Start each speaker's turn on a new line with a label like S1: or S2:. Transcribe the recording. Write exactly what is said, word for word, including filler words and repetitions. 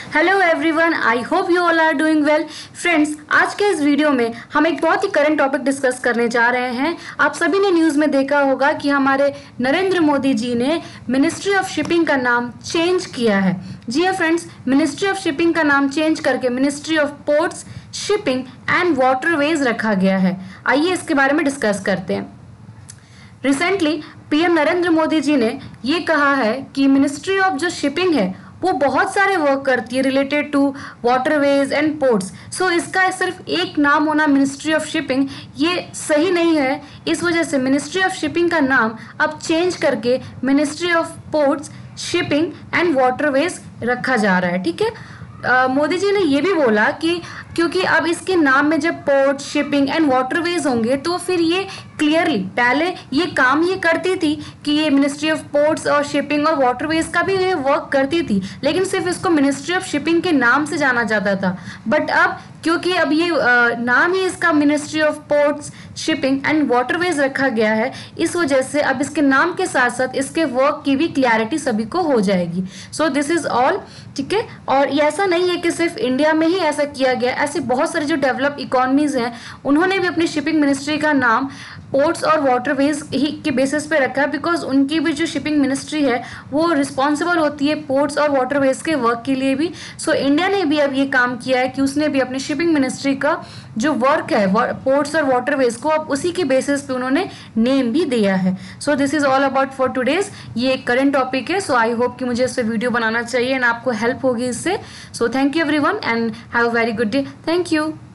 S1: Hello everyone, I hope you all are doing well. Friends, आज के इस video में हम एक बहुत ही करंट टॉपिक डिस्कस करने जा रहे हैं। आप सभी ने न्यूज़ में देखा होगा कि हमारे नरेंद्र मोदी जी ने मिनिस्ट्री ऑफ शिपिंग का नाम चेंज किया है। जी हाँ फ्रेंड्स, मिनिस्ट्री ऑफ शिपिंग का नाम चेंज करके ministry of ports, shipping and waterways रखा गया है। आइए इसके बारे में डिस्कस करते हैं। रिसेंटली पीएम नरेंद्र मोदी जी ने ये कहा है कि मिनिस्ट्री ऑफ जो शिपिंग है वो बहुत सारे वर्क करती है related to waterways and ports. So इसका सिर्फ एक नाम होना मिनिस्ट्री ऑफ शिपिंग ये सही नहीं है। इस वजह से मिनिस्ट्री ऑफ शिपिंग का नाम अब चेंज करके ministry of ports, shipping and waterways रखा जा रहा है। ठीक है, Uh, मोदी जी ने ये भी बोला कि क्योंकि अब इसके नाम में जब पोर्ट, शिपिंग एंड वाटरवेज होंगे तो फिर ये क्लियरली पहले ये काम ये करती थी कि ये मिनिस्ट्री ऑफ पोर्ट्स और शिपिंग और वाटरवेज का भी ये वर्क करती थी, लेकिन सिर्फ इसको मिनिस्ट्री ऑफ शिपिंग के नाम से जाना जाता था। बट अब क्योंकि अब ये आ, नाम ही इसका ministry of ports, shipping and waterways रखा गया है, इस वजह से अब इसके नाम के साथ साथ इसके वर्क की भी क्लैरिटी सभी को हो जाएगी। So this is all. ठीक है, और ये ऐसा नहीं है कि सिर्फ इंडिया में ही ऐसा किया गया, ऐसे बहुत सारे जो डेवलप इकोनॉमीज हैं उन्होंने भी अपनी शिपिंग मिनिस्ट्री का नाम पोर्ट्स और वाटरवेज ही के बेसिस पे रखा है, बिकॉज उनकी भी जो शिपिंग मिनिस्ट्री है वो रिस्पॉन्सिबल होती है पोर्ट्स और वाटरवेज के वर्क के लिए भी। सो so, इंडिया ने भी अब ये काम किया है कि उसने भी अपनी शिपिंग मिनिस्ट्री का जो वर्क है पोर्ट्स और वाटरवेज को अब उसी के बेसिस पे उन्होंने नेम भी दिया है। So this is all about for today's. ये एक करंट टॉपिक है, सो आई होप कि मुझे इससे वीडियो बनाना चाहिए एंड आपको हेल्प होगी इससे। So thank you everyone and have a very good day. Thank you.